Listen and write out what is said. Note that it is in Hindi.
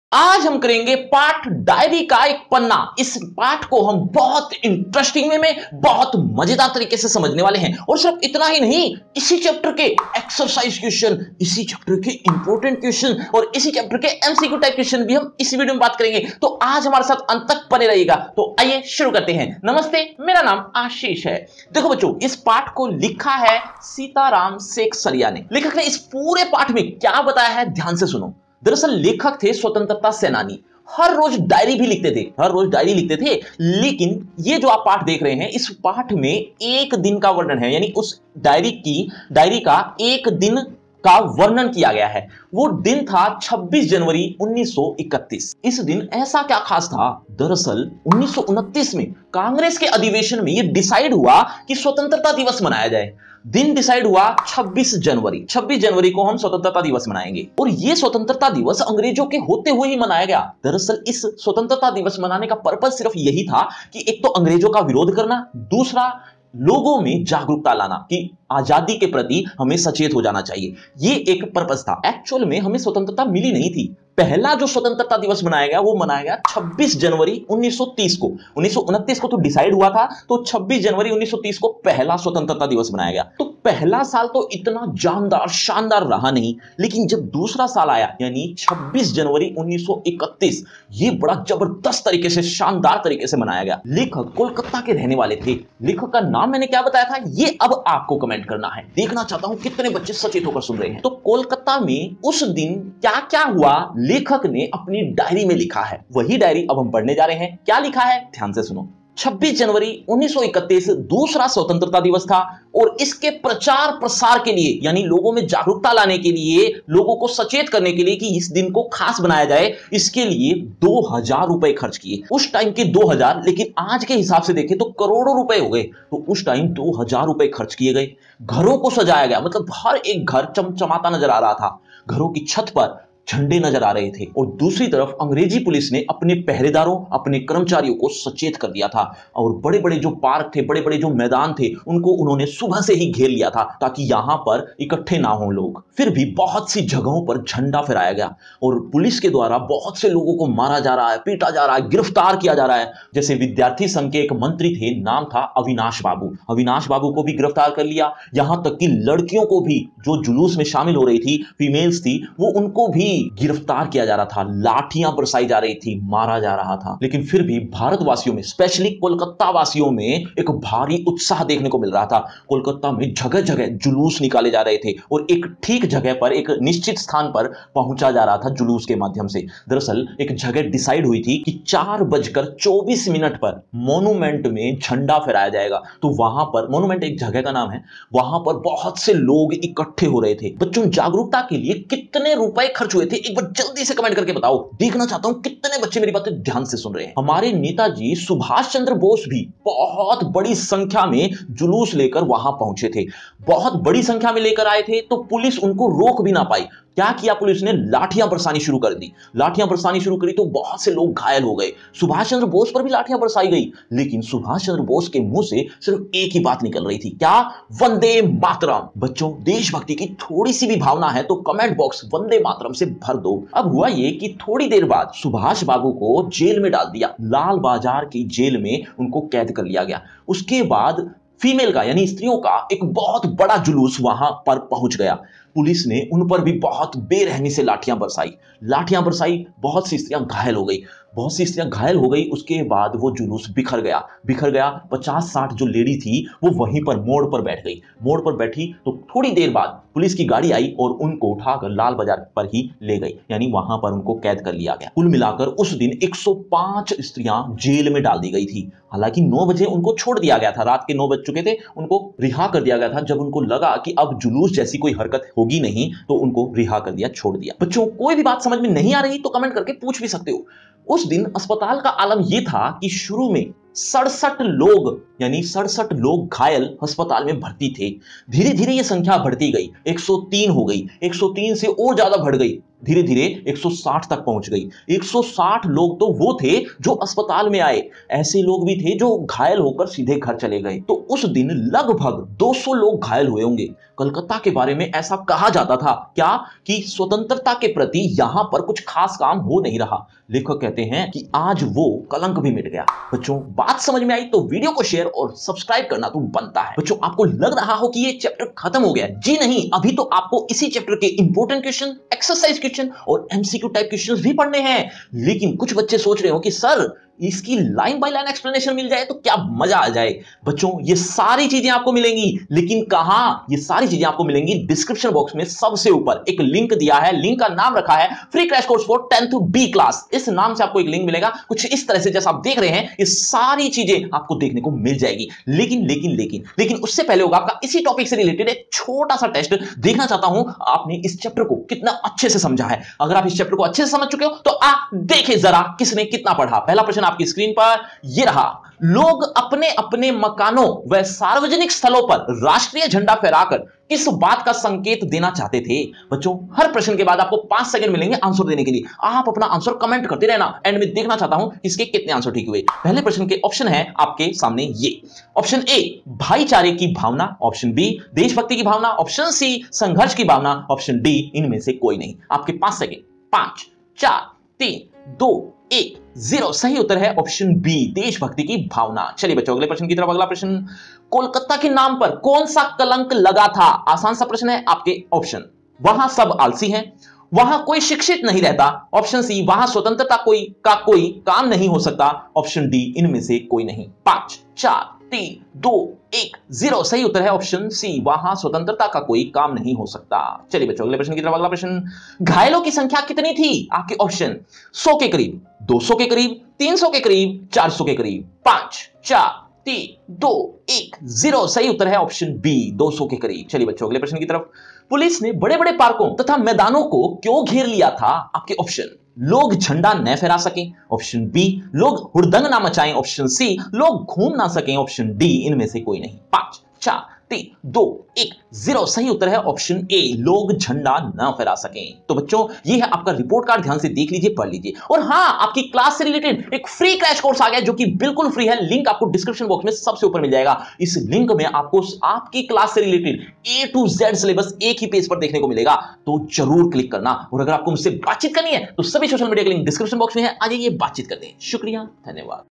आज हम करेंगे पाठ डायरी का एक पन्ना। इस पाठ को हम बहुत इंटरेस्टिंग वे में बहुत मजेदार तरीके से समझने वाले हैं। और सिर्फ इतना ही नहीं, इसी चैप्टर के एक्सरसाइज क्वेश्चन, इसी चैप्टर के इंपॉर्टेंट क्वेश्चन और इसी चैप्टर के एमसीक्यू टाइप क्वेश्चन भी हम इस वीडियो में बात करेंगे। तो आज हमारे साथ अंत तक बने रहिएगा। तो आइए शुरू करते हैं। नमस्ते, मेरा नाम आशीष है। देखो बच्चों, इस पाठ को लिखा है सीताराम सेकसरिया ने। लेखक ने इस पूरे पाठ में क्या बताया है, ध्यान से सुनो। दरअसल लेखक थे स्वतंत्रता सेनानी। हर रोज डायरी भी लिखते थे, लेकिन ये जो आप पाठ देख रहे हैं, इस पाठ में एक दिन का वर्णन है, यानी उस डायरी का एक दिन का वर्णन किया गया है। वो दिन था 26 जनवरी 1931। इस दिन ऐसा क्या खास था? दरअसल 1929 में कांग्रेस के अधिवेशन में यह डिसाइड हुआ कि स्वतंत्रता दिवस मनाया जाए। दिन डिसाइड हुआ 26 जनवरी को हम स्वतंत्रता दिवस मनाएंगे। और यह स्वतंत्रता दिवस अंग्रेजों के होते हुए ही मनाया गया। दरअसल इस स्वतंत्रता दिवस मनाने का पर्पस सिर्फ यही था कि एक तो अंग्रेजों का विरोध करना, दूसरा लोगों में जागरूकता लाना कि आजादी के प्रति हमें सचेत हो जाना चाहिए। यह एक पर्पस था। एक्चुअल में हमें स्वतंत्रता मिली नहीं थी। पहला जो स्वतंत्रता दिवस मनाया गया वो मनाया गया 26 जनवरी 1930 को। 1929 को तो डिसाइड हुआ था, तो 26 जनवरी 1930 को पहला स्वतंत्रता दिवस मनाया गया। तो पहला साल तो इतना जानदार शानदार रहा नहीं, लेकिन जब दूसरा साल आया यानी 26 जनवरी 1931, ये बड़ा जबरदस्त तरीके से, शानदार तरीके से मनाया गया। लेखक कोलकाता के रहने वाले थे। लेखक का नाम मैंने क्या बताया था, ये अब आपको कमेंट करना है। देखना चाहता हूं कितने बच्चे सचेत होकर सुन रहे हैं। तो कोलकाता में उस दिन क्या क्या हुआ, लेखक ने अपनी डायरी में लिखा है। वही डायरी अब हम पढ़ने जा रहे हैं। क्या लिखा है, ध्यान से सुनो। 26 जनवरी 1931 दूसरा स्वतंत्रता दिवस था और इसके प्रचार प्रसार के लिए, यानी लोगों में जागरूकता लाने के लिए, लोगों को सचेत करने के लिए कि इस दिन को खास बनाया जाए, इसके लिए 2000 रुपए खर्च किए। उस टाइम के 2000, लेकिन आज के हिसाब से देखें तो करोड़ों रुपए हो गए। तो उस टाइम 2000 रुपए खर्च किए गए। घरों को सजाया गया, मतलब हर एक घर चमचमाता नजर आ रहा था। घरों की छत पर झंडे नजर आ रहे थे। और दूसरी तरफ अंग्रेजी पुलिस ने अपने पहरेदारों, अपने कर्मचारियों को सचेत कर दिया था। और बड़े बड़े जो पार्क थे, बड़े बड़े जो मैदान थे, उनको उन्होंने सुबह से ही घेर लिया था ताकि यहां पर इकट्ठे ना हो लोग। फिर भी बहुत सी जगहों पर झंडा फहराया गया और पुलिस के द्वारा बहुत से लोगों को मारा जा रहा है, पीटा जा रहा है, गिरफ्तार किया जा रहा है। जैसे विद्यार्थी संघ के एक मंत्री थे, नाम था अविनाश बाबू। अविनाश बाबू को भी गिरफ्तार कर लिया। यहां तक कि लड़कियों को भी, जो जुलूस में शामिल हो रही थी, फीमेल्स थी, वो उनको भी गिरफ्तार किया जा रहा था। लाठियां बरसाई जा रही थी, मारा जा रहा था। लेकिन फिर भी भारतवासियों में, स्पेशली कोलकाता वासियों में एक भारी उत्साह देखने को मिल रहा था। कोलकाता में जगह जगह जुलूस निकाले जा रहे थे और एक ठीक जगह पर, एक निश्चित स्थान पर पहुंचा जा रहा था जुलूस के माध्यम से। दरअसल एक जगह डिसाइड हुई थी कि 4:24 पर मोन्यूमेंट में झंडा फहराया जाएगा। तो वहां पर, मोन्यूमेंट एक जगह का नाम है, वहां पर बहुत से लोग इकट्ठे हो रहे थे। बच्चों, जागरूकता के लिए कितने रुपए खर्च हुए थे, एक बार जल्दी से कमेंट करके बताओ। देखना चाहता हूं कितने बच्चे मेरी बातें ध्यान से सुन रहे हैं। हमारे नेताजी सुभाष चंद्र बोस भी बहुत बड़ी संख्या में जुलूस लेकर वहां पहुंचे थे। बहुत बड़ी संख्या में लेकर आए थे, तो पुलिस उनको रोक भी ना पाई। क्या किया पुलिस ने? लाठियां बरसानी शुरू कर दी। लाठियां बरसानी शुरू करी तो बहुत से लोग घायल हो गए। सुभाष चंद्र बोस पर भी लाठियां बरसाई गई, लेकिन सुभाष चंद्र बोस के मुंह से सिर्फ एक ही बात निकल रही थी। क्या? वंदे मातरम। बच्चों, देशभक्ति की थोड़ी सी भी भावना है तो कमेंट बॉक्स वंदे मातरम से भर दो। अब हुआ ये कि थोड़ी देर बाद सुभाष बाबू को जेल में डाल दिया। लाल बाजार की जेल में उनको कैद कर लिया गया। उसके बाद फीमेल का, यानी स्त्रियों का एक बहुत बड़ा जुलूस वहां पर पहुंच गया। पुलिस ने उन पर भी बहुत बेरहमी से लाठियां बरसाई। बहुत सी स्त्रियां घायल हो गई। उसके बाद वो जुलूस बिखर गया। 50-60 जो लेडी थी वो वहीं पर मोड़ पर बैठी। तो थोड़ी देर बाद पुलिस की गाड़ी आई और उनको उठाकर लाल बाजार पर ही ले गई, यानी वहां पर उनको कैद कर लिया गया। कुल मिलाकर उस दिन 105 स्त्रियां जेल में डाल दी गई थी। हालांकि 9 बजे उनको छोड़ दिया गया था। रात के 9 बज चुके थे, उनको रिहा कर दिया गया था। जब उनको लगा कि अब जुलूस जैसी कोई हरकत होगी नहीं, तो उनको रिहा कर दिया, छोड़ दिया। बच्चों, कोई भी बात समझ में नहीं आ रही तो कमेंट करके पूछ भी सकते हो। उस दिन अस्पताल का आलम यह था कि शुरू में 67 लोग घायल अस्पताल में भर्ती थे। धीरे धीरे यह संख्या बढ़ती गई, 103 हो गई, 103 से और ज्यादा बढ़ गई। धीरे धीरे 160 तक पहुंच गई। 160 लोग तो वो थे जो अस्पताल में आए, ऐसे लोग भी थे जो घायल होकर सीधे घर चले गए। तो उस दिन लगभग 200 लोग घायल हुए होंगे। कलकत्ता के बारे में ऐसा कहा जाता था क्या कि स्वतंत्रता के प्रति यहां पर कुछ खास काम हो नहीं रहा। लेखक कहते हैं कि आज वो कलंक भी मिट गया। बच्चों, बात समझ में आई तो वीडियो को शेयर और सब्सक्राइब करना तो बनता है। बच्चों, आपको लग रहा हो कि ये चैप्टर खत्म हो गया। जी नहीं, अभी तो आपको इसी चैप्टर के इंपॉर्टेंट क्वेश्चन, एक्सरसाइज क्वेश्चन और एमसीक्यू टाइप क्वेश्चंस भी पढ़ने हैं। लेकिन कुछ बच्चे सोच रहे हो कि सर इसकी लाइन बाय लाइन एक्सप्लेनेशन मिल जाए तो क्या मजा आ जाए। बच्चों, ये सारी चीजें आपको मिलेंगी, लेकिन कहां? ये सारी चीजें आपको मिलेंगी डिस्क्रिप्शन बॉक्स में सबसे ऊपर एक लिंक दिया है। लिंक का नाम रखा है free crash course for 10th B class. इस नाम से आपको एक लिंक मिलेगा, कुछ इस तरह से जैसा आप देख रहे हैं। ये सारी चीजें आपको देखने को मिल जाएगी। लेकिन उससे पहले होगा आपका इसी टॉपिक से रिलेटेड एक छोटा सा टेस्ट। देखना चाहता हूं आपने इस चैप्टर को कितना अच्छे से समझा है। अगर आप इस चैप्टर को अच्छे से समझ चुके हो तो आप देखें जरा किसने कितना पढ़ा। पहला प्रश्न आपकी स्क्रीन पर ये रहा। लोग अपने अपने मकानों व सार्वजनिक स्थलों पर राष्ट्रीय झंडा फहराकर किस बात का संकेत देना चाहते थे? बच्चों, हर प्रश्न के बाद आपको 5 सेकंड मिलेंगे आंसर देने के लिए। आप अपना आंसर कमेंट करते रहना। एंड में देखना चाहता हूं इसके कितने आंसर ठीक हुए। पहले प्रश्न के ऑप्शन है आपके सामने ये। ऑप्शन ए भाईचारे की भावना, ऑप्शन बी देशभक्ति की भावना, ऑप्शन सी संघर्ष की भावना, ऑप्शन डी इनमें से कोई नहीं। आपके 5 सेकंड। 5 4 3 2 1 0। सही उत्तर है ऑप्शन बी देशभक्ति की भावना। चलिए बच्चों, अगले प्रश्न की तरफ। अगला प्रश्न, कोलकाता के नाम पर कौन सा कलंक लगा था? आसान सा प्रश्न है। आपके ऑप्शन, वहां सब आलसी हैं, वहां कोई शिक्षित नहीं रहता, ऑप्शन सी वहां स्वतंत्रता कोई काम नहीं हो सकता, ऑप्शन डी इनमें से कोई नहीं। 5 4 3 2 1 0। सही उत्तर है ऑप्शन सी वहां स्वतंत्रता का कोई काम नहीं हो सकता। चलिए बच्चों, अगले प्रश्न की तरफ। अगला प्रश्न, घायलों की संख्या कितनी थी? आपके ऑप्शन, 100 के करीब, 200 के करीब, 300 के करीब, 400 के करीब। 5 4 3 2 1 0। सही उत्तर है ऑप्शन बी 200 के करीब। चलिए बच्चों, अगले प्रश्न की तरफ। पुलिस ने बड़े बड़े पार्कों तथा मैदानों को क्यों घेर लिया था? आपके ऑप्शन, लोग झंडा न फहरा सकें, ऑप्शन बी लोग हुड़दंग ना मचाएं, ऑप्शन सी लोग घूम ना सकें, ऑप्शन डी इनमें से कोई नहीं। 5 4 3 2 1 0। सही उत्तर है ऑप्शन ए लोग झंडा न फहरा सकें। तो बच्चों, ये है आपका रिपोर्ट कार्ड। ध्यान से देख लीजिए, पढ़ लीजिए। और हां, आपकी क्लास से रिलेटेड एक फ्री क्रैश कोर्स आ गया जो कि बिल्कुल फ्री है। लिंक आपको डिस्क्रिप्शन बॉक्स में सबसे ऊपर मिल जाएगा। इस लिंक में आपको आपकी क्लास से related A to Z syllabus एक ही पेज पर देखने को मिलेगा। तो जरूर क्लिक करना। और अगर आपको मुझसे बातचीत करनी है तो सभी सोशल मीडिया के लिंक डिस्क्रिप्शन बॉक्स में है। आ जाइए, बातचीत करते हैं। शुक्रिया, धन्यवाद।